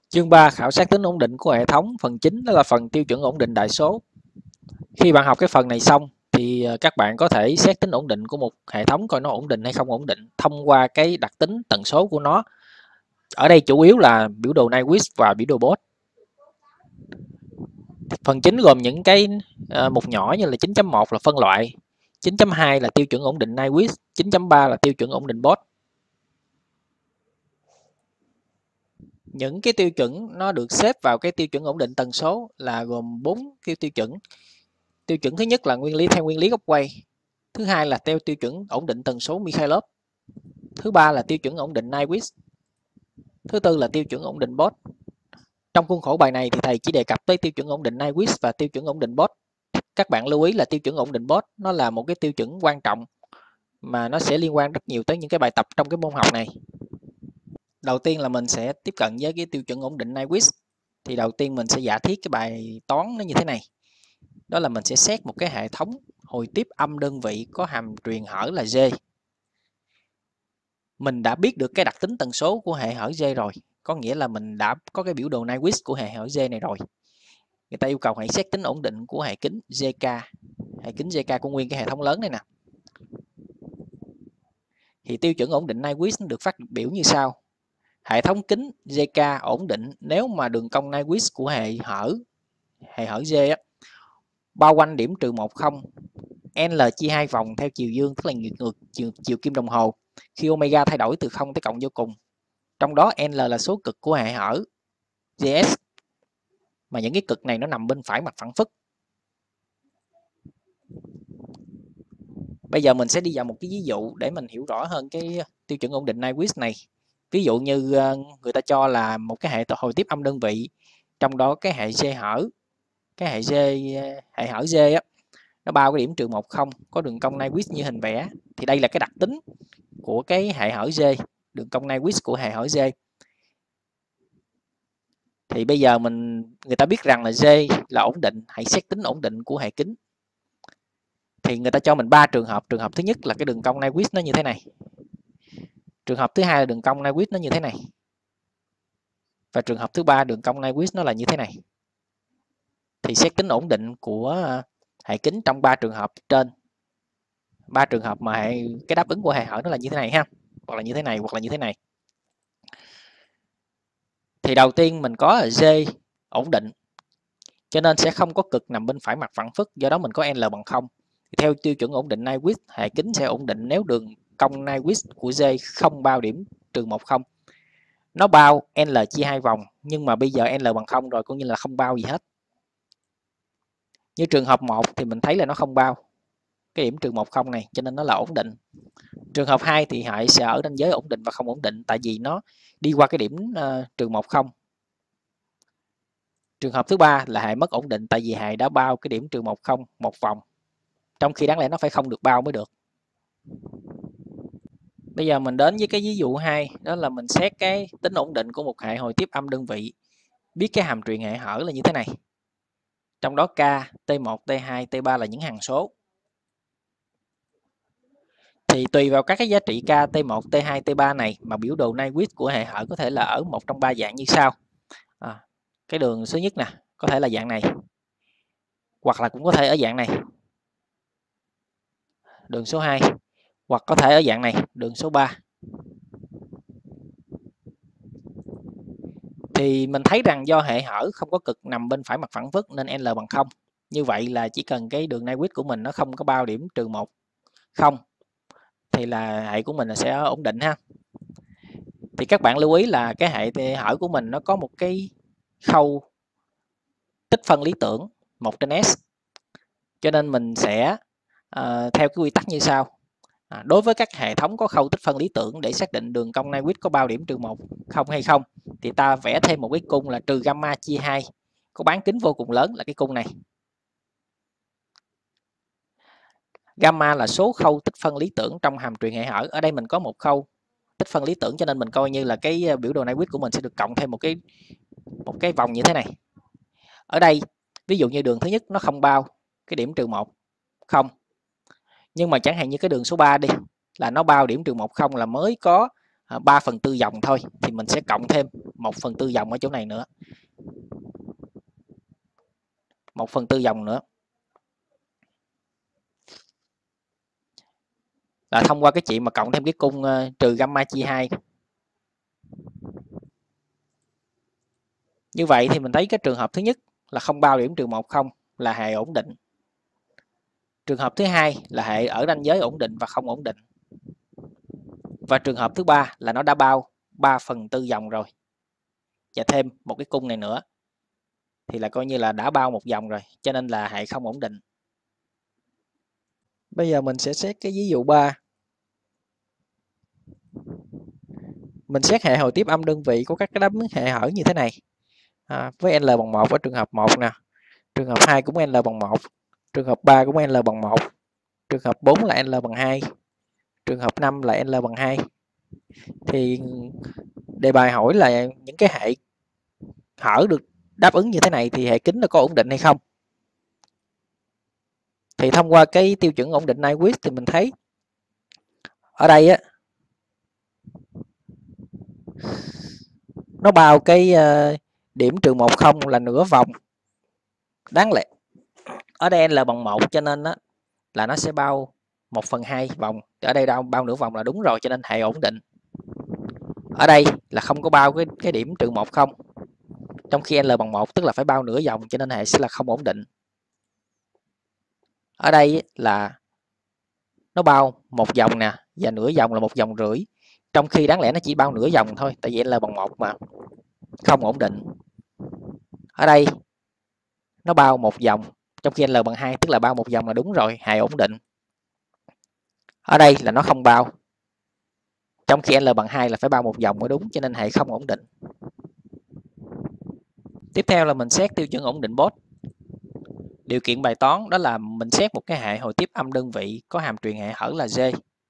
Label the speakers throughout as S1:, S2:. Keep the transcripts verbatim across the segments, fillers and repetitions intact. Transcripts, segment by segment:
S1: Chương ba khảo sát tính ổn định của hệ thống, phần chính đó là phần tiêu chuẩn ổn định đại số. Khi bạn học cái phần này xong thì ờ, các bạn có thể xét tính ổn định của một hệ thống coi nó ổn định hay không ổn định thông qua cái đặc tính tần số của nó. Ở đây chủ yếu là biểu đồ Nyquist và biểu đồ Bose. Phần chính gồm những cái uh, mục nhỏ như là chín chấm một là phân loại, chín chấm hai là tiêu chuẩn ổn định Nyquist, chín chấm ba là tiêu chuẩn ổn định Bose. Những cái tiêu chuẩn nó được xếp vào cái tiêu chuẩn ổn định tần số là gồm bốn cái tiêu chuẩn. Tiêu chuẩn thứ nhất là nguyên lý theo nguyên lý góc quay. Thứ hai là theo tiêu chuẩn ổn định tần số Mikhailov. Thứ ba là tiêu chuẩn ổn định Nyquist. Thứ tư là tiêu chuẩn ổn định Bose. Trong khuôn khổ bài này thì thầy chỉ đề cập tới tiêu chuẩn ổn định Nyquist và tiêu chuẩn ổn định Bose. Các bạn lưu ý là tiêu chuẩn ổn định Bose nó là một cái tiêu chuẩn quan trọng mà nó sẽ liên quan rất nhiều tới những cái bài tập trong cái môn học này. Đầu tiên là mình sẽ tiếp cận với cái tiêu chuẩn ổn định Nyquist. Thì đầu tiên mình sẽ giả thiết cái bài toán nó như thế này. Đó là mình sẽ xét một cái hệ thống hồi tiếp âm đơn vị có hàm truyền hở là G. Mình đã biết được cái đặc tính tần số của hệ hở G rồi, có nghĩa là mình đã có cái biểu đồ Nyquist của hệ hở G này rồi. Người ta yêu cầu hãy xét tính ổn định của hệ kính gi ca, hệ kính gi ca của nguyên cái hệ thống lớn này nè. Thì tiêu chuẩn ổn định Nyquist được phát biểu như sau. Hệ thống kính gi ca ổn định nếu mà đường cong Nyquist của hệ hở hệ hở G á, bao quanh điểm trừ một không, L chia hai vòng theo chiều dương, tức là ngược chiều, chiều kim đồng hồ, khi omega thay đổi từ không tới cộng vô cùng. Trong đó L là số cực của hệ hở gi ét, mà những cái cực này nó nằm bên phải mặt phẳng phất. Bây giờ mình sẽ đi vào một cái ví dụ để mình hiểu rõ hơn cái tiêu chuẩn ổn định Nyquist này. Ví dụ như người ta cho là một cái hệ hồi tiếp âm đơn vị, trong đó cái hệ G hở, cái hệ G hệ hở G á, nó bao cái điểm trừ một không, có đường cong Nyquist như hình vẽ. Thì đây là cái đặc tính của cái hệ hở G, đường cong Nyquist của hệ hở G. Thì bây giờ mình người ta biết rằng là G là ổn định, hãy xét tính ổn định của hệ kính. Thì người ta cho mình ba trường hợp. Trường hợp thứ nhất là cái đường cong Nyquist nó như thế này. Trường hợp thứ hai là đường cong Nyquist nó như thế này. Và trường hợp thứ ba đường cong Nyquist nó là như thế này. Thì xét tính ổn định của hệ kính trong ba trường hợp trên. Ba trường hợp mà hệ, cái đáp ứng của hệ hở nó là như thế này ha, hoặc là như thế này, hoặc là như thế này. Thì đầu tiên mình có ở G ổn định, cho nên sẽ không có cực nằm bên phải mặt phẳng phất, do đó mình có L bằng không. Theo tiêu chuẩn ổn định Nyquist, hệ kính sẽ ổn định nếu đường cong Nyquist của G không bao điểm trừ một không. Nó bao L chia hai vòng, nhưng mà bây giờ L bằng không rồi, cũng như là không bao gì hết. Như trường hợp một thì mình thấy là nó không bao cái điểm trừ một không này, cho nên nó là ổn định. Trường hợp hai thì hệ sẽ ở ranh giới ổn định và không ổn định, tại vì nó đi qua cái điểm uh, trừ một không. Trường hợp thứ ba là hệ mất ổn định, tại vì hệ đã bao cái điểm trừ một không một vòng, trong khi đáng lẽ nó phải không được bao mới được. Bây giờ mình đến với cái ví dụ hai, đó là mình xét cái tính ổn định của một hệ hồi tiếp âm đơn vị, biết cái hàm truyền hệ hở là như thế này. Trong đó K, T một, T hai, T ba là những hằng số. Thì tùy vào các cái giá trị K, T một, T hai, T ba này mà biểu đồ Nyquist của hệ hở có thể là ở một trong ba dạng như sau. À, cái đường số nhất nè, có thể là dạng này, hoặc là cũng có thể ở dạng này, đường số hai, hoặc có thể ở dạng này, đường số ba. Thì mình thấy rằng do hệ hở không có cực nằm bên phải mặt phẳng phất nên L bằng không. Như vậy là chỉ cần cái đường Nyquist của mình nó không có bao điểm trừ một không thì là hệ của mình là sẽ ổn định ha. Thì các bạn lưu ý là cái hệ hở của mình nó có một cái khâu tích phân lý tưởng một trên S, cho nên mình sẽ uh, theo cái quy tắc như sau. À, đối với các hệ thống có khâu tích phân lý tưởng, để xác định đường cong Nyquist có bao điểm trừ một không hay không, thì ta vẽ thêm một cái cung là trừ gamma chia hai, có bán kính vô cùng lớn là cái cung này. Gamma là số khâu tích phân lý tưởng trong hàm truyền hệ hở. Ở đây mình có một khâu tích phân lý tưởng, cho nên mình coi như là cái biểu đồ Nyquist của mình sẽ được cộng thêm một cái một cái vòng như thế này. Ở đây ví dụ như đường thứ nhất nó không bao cái điểm trừ một không, nhưng mà chẳng hạn như cái đường số ba đi, là nó bao điểm trừ một không là mới có ba phần tư dòng thôi, thì mình sẽ cộng thêm một phần tư dòng ở chỗ này nữa, một phần tư dòng nữa là thông qua cái chuyện mà cộng thêm cái cung uh, trừ gamma chia hai. Như vậy thì mình thấy cái trường hợp thứ nhất là không bao điểm trừ một không là hệ ổn định. Trường hợp thứ hai là hệ ở ranh giới ổn định và không ổn định. Và trường hợp thứ ba là nó đã bao ba phần tư dòng rồi. Và thêm một cái cung này nữa thì là coi như là đã bao một dòng rồi, cho nên là hệ không ổn định. Bây giờ mình sẽ xét cái ví dụ ba. Mình xét hệ hồi tiếp âm đơn vị của các cái đáp ứng hệ hở như thế này. À, với L bằng một ở trường hợp một nè, trường hợp hai cũng L bằng một, trường hợp ba cũng L bằng một, trường hợp bốn là L bằng hai, trường hợp năm là L bằng hai. Thì đề bài hỏi là những cái hệ hở được đáp ứng như thế này thì hệ kính nó có ổn định hay không. Thì thông qua cái tiêu chuẩn ổn định Nyquist thì mình thấy ở đây á, nó bao cái điểm trừ một không là nửa vòng. Đáng lẽ ở đây L bằng một cho nên đó, là nó sẽ bao một phần hai vòng. Ở đây đâu bao nửa vòng là đúng rồi, cho nên hệ ổn định. Ở đây là không có bao cái, cái điểm trừ một không. Trong khi L bằng một tức là phải bao nửa vòng, cho nên hệ sẽ là không ổn định. Ở đây là nó bao một vòng nè, và nửa vòng là một vòng rưỡi. Trong khi đáng lẽ nó chỉ bao nửa vòng thôi, tại vì L bằng một mà, không ổn định. Ở đây nó bao một vòng, trong khi L bằng hai tức là bao một vòng là đúng rồi, hệ ổn định. Ở đây là nó không bao, trong khi L bằng hai là phải bao một vòng mới đúng, cho nên hệ không ổn định. Tiếp theo là mình xét tiêu chuẩn ổn định Bose. Điều kiện bài toán đó là mình xét một cái hệ hồi tiếp âm đơn vị có hàm truyền hệ hở là G.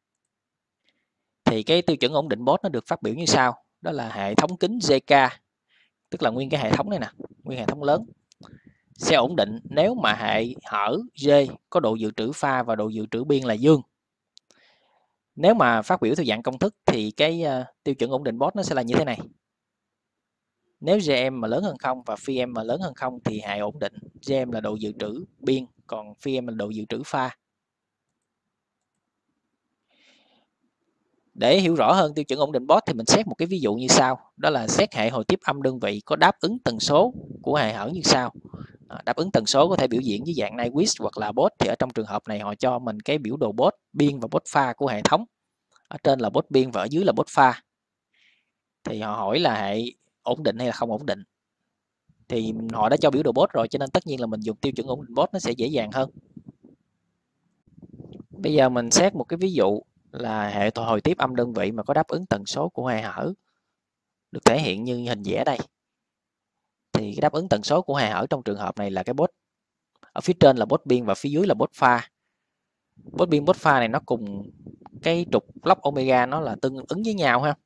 S1: Thì cái tiêu chuẩn ổn định Bose nó được phát biểu như sau, đó là hệ thống kính giê ca, tức là nguyên cái hệ thống này nè, nguyên hệ thống lớn, sẽ ổn định nếu mà hệ hở G có độ dự trữ pha và độ dự trữ biên là dương. Nếu mà phát biểu theo dạng công thức thì cái uh, tiêu chuẩn ổn định Bose nó sẽ là như thế này. Nếu Gm mà lớn hơn không và phi m mà lớn hơn không thì hệ ổn định. Gm là độ dự trữ biên, còn phi m là độ dự trữ pha. Để hiểu rõ hơn tiêu chuẩn ổn định Bose thì mình xét một cái ví dụ như sau, đó là xét hệ hồi tiếp âm đơn vị có đáp ứng tần số của hệ hở như sau. À, đáp ứng tần số có thể biểu diễn với dạng Nyquist hoặc là Bose, thì ở trong trường hợp này họ cho mình cái biểu đồ Bose biên và Bose pha của hệ thống. Ở trên là Bose biên và ở dưới là Bose pha. Thì họ hỏi là hệ ổn định hay là không ổn định. Thì họ đã cho biểu đồ Bose rồi, cho nên tất nhiên là mình dùng tiêu chuẩn ổn định Bose nó sẽ dễ dàng hơn. Bây giờ mình xét một cái ví dụ là hệ hồi tiếp âm đơn vị mà có đáp ứng tần số của hệ hở, được thể hiện như hình vẽ đây. Thì cái đáp ứng tần số của hệ hở trong trường hợp này là cái Bose. Ở phía trên là Bose biên và phía dưới là Bose pha. Bose biên Bose pha này nó cùng cái trục log omega nó là tương ứng với nhau ha.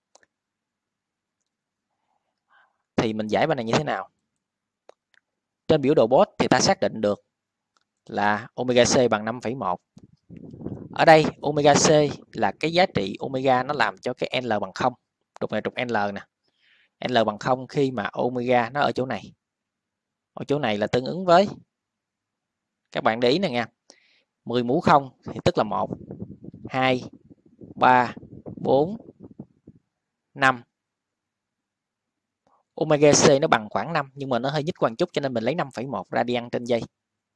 S1: Thì mình giải bài này như thế nào? Trên biểu đồ Bose thì ta xác định được là omega C bằng năm phẩy một. Ở đây omega C là cái giá trị omega nó làm cho cái L bằng không. Trục này trục L nè. L bằng không khi mà omega nó ở chỗ này. Ở chỗ này là tương ứng với, các bạn để ý này nha, mười mũ không thì tức là một, hai, ba, bốn, năm. Omega C nó bằng khoảng năm, nhưng mà nó hơi nhích qua một chút cho nên mình lấy năm phẩy một radian trên giây.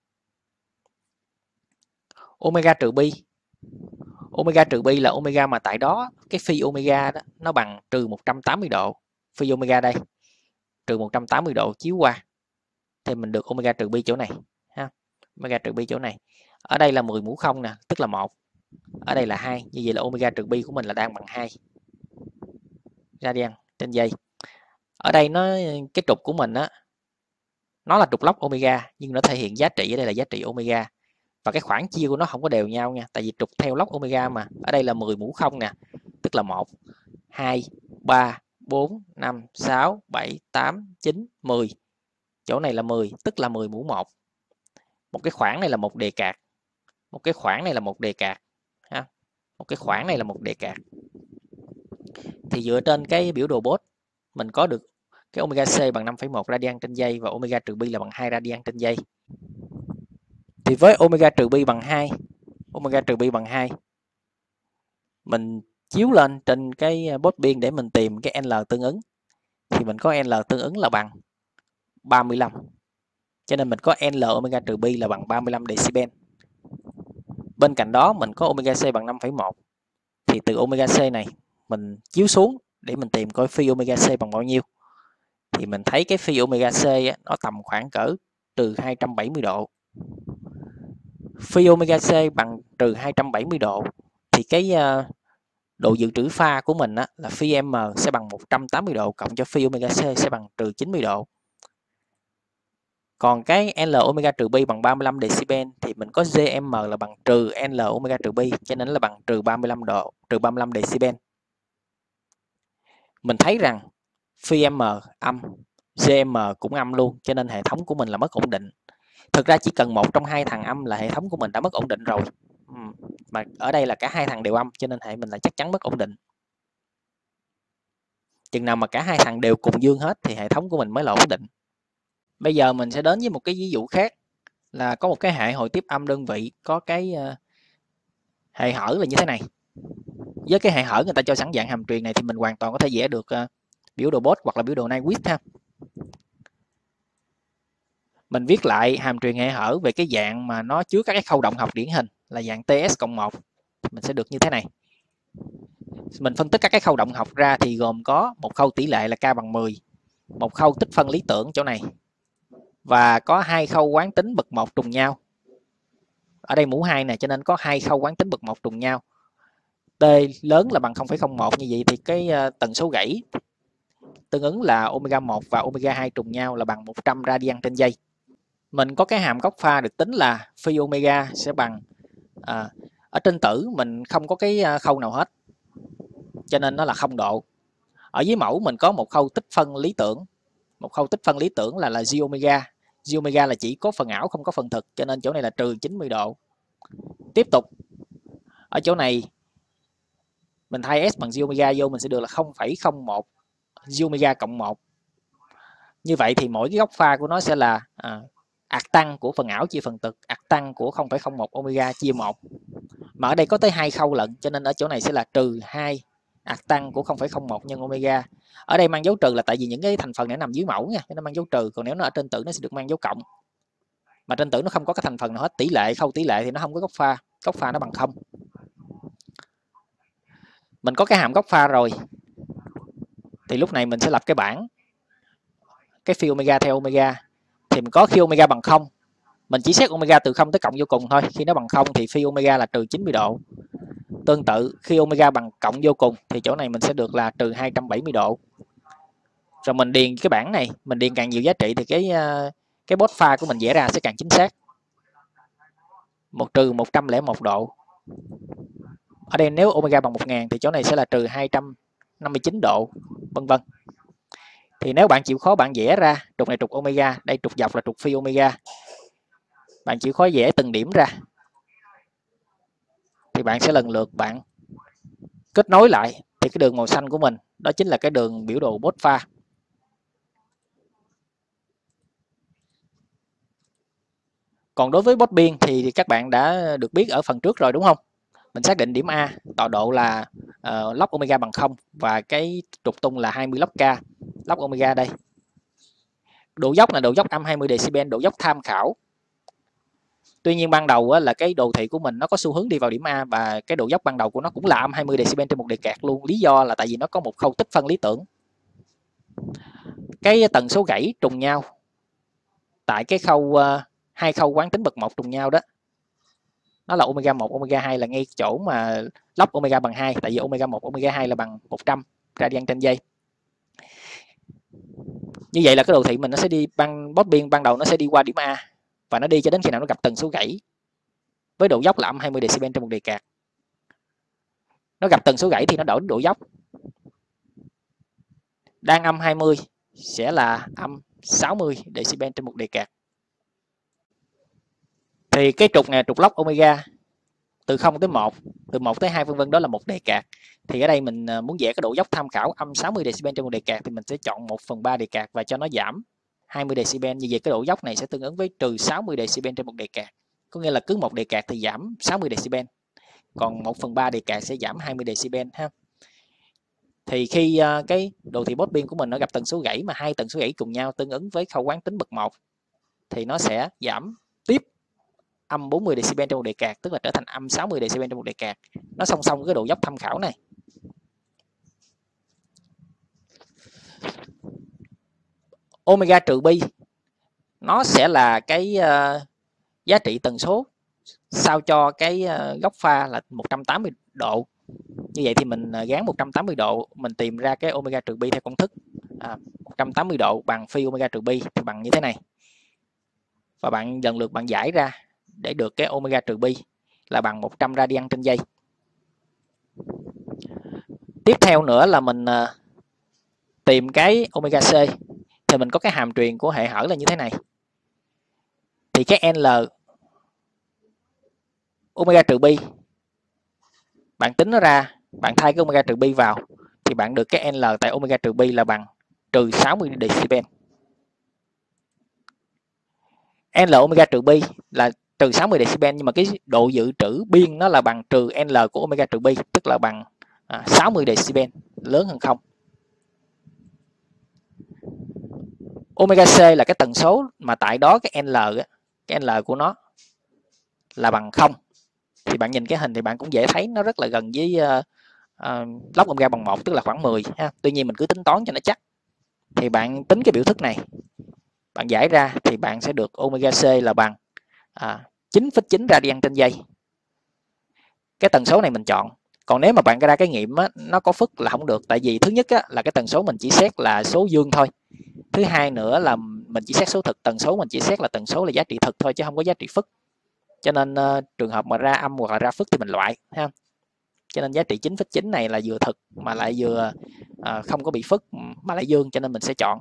S1: Omega trừ pi. Omega trừ pi là omega mà tại đó cái phi omega đó nó bằng trừ một trăm tám mươi độ. Phi omega đây trừ một trăm tám mươi độ chiếu qua thì mình được omega trừ pi chỗ này ha. Omega trừ pi chỗ này. Ở đây là mười mũ không nè, tức là một. Ở đây là hai, như vậy là omega trừ pi của mình là đang bằng hai radian trên giây. Ở đây nó cái trục của mình á, nó là trục log omega nhưng nó thể hiện giá trị ở đây là giá trị omega. Và cái khoảng chia của nó không có đều nhau nha, tại vì trục theo log omega mà. Ở đây là mười mũ không nè, tức là một, hai, ba, bốn, năm, sáu, bảy, tám, chín, mười. Chỗ này là mười, tức là mười mũ một. Một cái khoảng này là một đề cạt. Một cái khoảng này là một đề cạt ha. Một cái khoảng này là một đề cạt. thì dựa trên cái biểu đồ Bose mình có được cái omega C bằng năm phẩy một radian trên giây và omega trừ pi là bằng hai radian trên giây. Thì với omega trừ pi bằng hai, omega trừ pi bằng hai, mình chiếu lên trên cái Bose biên để mình tìm cái L tương ứng. Thì mình có L tương ứng là bằng ba mươi lăm. Cho nên mình có L omega trừ pi là bằng ba mươi lăm decibel. Bên cạnh đó mình có omega C bằng năm phẩy một. Thì từ omega C này mình chiếu xuống để mình tìm coi phi omega C bằng bao nhiêu. Thì mình thấy cái phi omega C á, nó tầm khoảng cỡ trừ hai trăm bảy mươi độ. Phi omega C bằng trừ hai trăm bảy mươi độ thì cái uh, độ dự trữ pha của mình á, là phi M sẽ bằng một trăm tám mươi độ cộng cho phi omega C sẽ bằng trừ chín mươi độ. Còn cái L omega trừ pi bằng ba mươi lăm decibel thì mình có G M là bằng trừ L omega trừ pi, cho nên là bằng trừ ba mươi lăm độ, trừ ba mươi lăm decibel. Mình thấy rằng phi M âm, G M cũng âm luôn, cho nên hệ thống của mình là mất ổn định. Thực ra chỉ cần một trong hai thằng âm là hệ thống của mình đã mất ổn định rồi. Mà ở đây là cả hai thằng đều âm, cho nên hệ mình là chắc chắn mất ổn định. Chừng nào mà cả hai thằng đều cùng dương hết thì hệ thống của mình mới là ổn định. Bây giờ mình sẽ đến với một cái ví dụ khác, là có một cái hệ hồi tiếp âm đơn vị có cái uh, hệ hở là như thế này. Với cái hệ hở người ta cho sẵn dạng hàm truyền này thì mình hoàn toàn có thể vẽ được uh, biểu đồ Bose hoặc là biểu đồ Nyquist ha. Mình viết lại hàm truyền hệ hở về cái dạng mà nó chứa các cái khâu động học điển hình là dạng T S cộng một. Mình sẽ được như thế này. Mình phân tích các cái khâu động học ra thì gồm có một khâu tỷ lệ là K bằng mười, một khâu tích phân lý tưởng chỗ này, và có hai khâu quán tính bậc một trùng nhau. Ở đây mũ hai nè, cho nên có hai khâu quán tính bậc một trùng nhau. T lớn là bằng không phẩy không một, như vậy thì cái uh, tần số gãy tương ứng là omega một và omega hai trùng nhau là bằng một trăm radian trên giây. Mình có cái hàm góc pha được tính là phi omega sẽ bằng à, ở trên tử mình không có cái khâu nào hết, cho nên nó là không độ. Ở dưới mẫu mình có một khâu tích phân lý tưởng, một khâu tích phân lý tưởng là là G omega. G omega là chỉ có phần ảo không có phần thực, cho nên chỗ này là trừ chín mươi độ. Tiếp tục ở chỗ này mình thay S bằng G omega vô, mình sẽ được là không phẩy không một G omega cộng một. Như vậy thì mỗi cái góc pha của nó sẽ là à, ạc tăng của phần ảo chia phần thực, ạc tăng của không phẩy không một omega chia một. Mà ở đây có tới hai khâu lận, cho nên ở chỗ này sẽ là trừ hai ạc tăng của không phẩy không một nhân omega. Ở đây mang dấu trừ là tại vì những cái thành phần này nằm dưới mẫu nha, nó mang dấu trừ, còn nếu nó ở trên tử nó sẽ được mang dấu cộng. Mà trên tử nó không có cái thành phần nào hết, tỷ lệ, khâu tỷ lệ thì nó không có góc pha, góc pha nó bằng không. Mình có cái hàm góc pha rồi thì lúc này mình sẽ lập cái bảng cái phi omega theo omega. Thì mình có khi omega bằng không, mình chỉ xét omega từ không tới cộng vô cùng thôi. Khi nó bằng không thì phi omega là trừ chín mươi độ. Tương tự khi omega bằng cộng vô cùng thì chỗ này mình sẽ được là trừ hai trăm bảy mươi độ. Rồi mình điền cái bảng này, mình điền càng nhiều giá trị thì cái cái Bose pha của mình vẽ ra sẽ càng chính xác. Một trừ một trăm lẻ một độ. Ở đây nếu omega bằng một nghìn thì chỗ này sẽ là trừ hai trăm năm mươi chín độ, vân vân. Thì nếu bạn chịu khó bạn vẽ ra, trục này trục omega, đây trục dọc là trục phi omega. Bạn chịu khó vẽ từng điểm ra thì bạn sẽ lần lượt bạn kết nối lại, thì cái đường màu xanh của mình đó chính là cái đường biểu đồ Bose pha. Còn đối với Bose biên thì các bạn đã được biết ở phần trước rồi đúng không? Mình xác định điểm A tọa độ là uh, log omega bằng không và cái trục tung là hai mươi log K. Log omega đây. Độ dốc là độ dốc âm hai mươi decibel, độ dốc tham khảo. Tuy nhiên ban đầu á, là cái đồ thị của mình nó có xu hướng đi vào điểm A và cái độ dốc ban đầu của nó cũng là âm hai mươi decibel trên một decad luôn. Lý do là tại vì nó có một khâu tích phân lý tưởng. Cái tần số gãy trùng nhau tại cái khâu uh, hai khâu quán tính bậc một trùng nhau đó, nó là omega một, omega hai là ngay chỗ mà log omega bằng hai, tại vì omega một, omega hai là bằng một trăm radian trên giây. Như vậy là cái đồ thị mình nó sẽ đi ban Bose biên ban đầu nó sẽ đi qua điểm A và nó đi cho đến khi nào nó gặp tần số gãy với độ dốc là âm hai mươi decibel trên một decad. Nó gặp tần số gãy thì nó đổi độ dốc. Đang âm hai mươi sẽ là âm sáu mươi decibel trên một decad. Thì cái trục này trục log omega từ không tới một, từ một tới hai vân vân, đó là một đề cạt. Thì ở đây mình muốn vẽ cái độ dốc tham khảo âm sáu mươi decibel trên một đề cạt thì mình sẽ chọn một phần ba đề cạt và cho nó giảm hai mươi decibel. Như vậy cái độ dốc này sẽ tương ứng với trừ sáu mươi decibel trên một đề cạt. Có nghĩa là cứ một đề cạt thì giảm sáu mươi decibel. Còn một phần ba đề cạt sẽ giảm hai mươi decibel ha. Thì khi uh, cái đồ thị bốt pin của mình nó gặp tần số gãy mà hai tần số gãy cùng nhau tương ứng với khâu quán tính bậc một thì nó sẽ giảm tiếp âm bốn mươi decibel trên một đề cạt, tức là trở thành âm sáu mươi decibel trên một đề cạt. Nó song song với cái độ dốc tham khảo này. Omega trừ pi nó sẽ là cái uh, giá trị tần số sao cho cái uh, góc pha là một trăm tám mươi độ. Như vậy thì mình gán một trăm tám mươi độ, mình tìm ra cái omega trừ pi theo công thức. À, một trăm tám mươi độ bằng phi omega trừ pi thì bằng như thế này. Và bạn lần lượt bạn giải ra để được cái omega trừ pi là bằng một trăm radian trên giây. Tiếp theo nữa là mình uh, tìm cái omega C. Thì mình có cái hàm truyền của hệ hở là như thế này. Thì cái L omega trừ pi bạn tính nó ra, bạn thay cái omega trừ pi vào thì bạn được cái L tại omega trừ pi là bằng trừ sáu mươi decibel. L omega trừ pi là trừ sáu mươi decibel, nhưng mà cái độ dự trữ biên nó là bằng trừ L của omega trừ pi, tức là bằng à, sáu mươi decibel, lớn hơn không. Omega C là cái tần số mà tại đó cái L cái L của nó là bằng không. Thì bạn nhìn cái hình thì bạn cũng dễ thấy nó rất là gần với uh, uh, log omega bằng một, tức là khoảng mười ha. Tuy nhiên mình cứ tính toán cho nó chắc. Thì bạn tính cái biểu thức này, bạn giải ra thì bạn sẽ được omega C là bằng à, chín phẩy chín radian trên giây. Cái tần số này mình chọn. Còn nếu mà bạn ra cái nghiệm á, nó có phức là không được. Tại vì thứ nhất á, là cái tần số mình chỉ xét là số dương thôi. Thứ hai nữa là mình chỉ xét số thực, tần số mình chỉ xét là tần số là giá trị thực thôi chứ không có giá trị phức. Cho nên uh, trường hợp mà ra âm hoặc là ra phức thì mình loại ha. Cho nên giá trị chín phẩy chín này là vừa thực mà lại vừa uh, không có bị phức mà lại dương, cho nên mình sẽ chọn.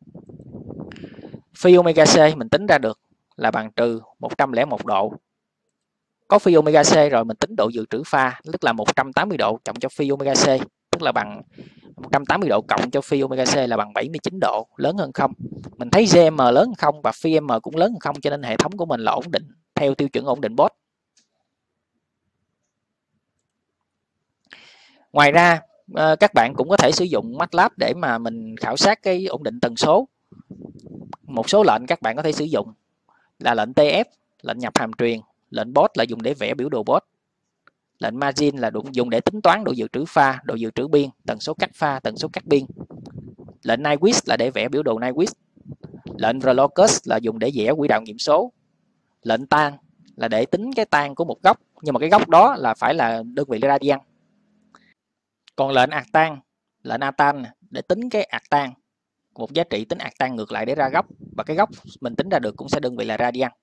S1: Phi omega C mình tính ra được là bằng trừ một trăm lẻ một độ. Có phi omega C rồi mình tính độ dự trữ pha, tức là một trăm tám mươi độ cộng cho phi omega C, tức là bằng một trăm tám mươi độ cộng cho phi omega C là bằng bảy mươi chín độ, lớn hơn không. Mình thấy giê em lớn hơn không và phi M cũng lớn hơn không, cho nên hệ thống của mình là ổn định theo tiêu chuẩn ổn định Bose. Ngoài ra các bạn cũng có thể sử dụng MATLAB để mà mình khảo sát cái ổn định tần số. Một số lệnh các bạn có thể sử dụng là lệnh tê ép, lệnh nhập hàm truyền, lệnh Bose là dùng để vẽ biểu đồ Bose, lệnh margin là dùng để tính toán độ dự trữ pha, độ dự trữ biên, tần số cắt pha, tần số cắt biên. Lệnh Nyquist là để vẽ biểu đồ Nyquist. Lệnh Vlocus là dùng để vẽ quỹ đạo nghiệm số. Lệnh tan là để tính cái tan của một góc, nhưng mà cái góc đó là phải là đơn vị radian. Còn lệnh arctan, lệnh artan để tính cái arctan, một giá trị tính arctan ngược lại để ra góc, và cái góc mình tính ra được cũng sẽ đơn vị là radian.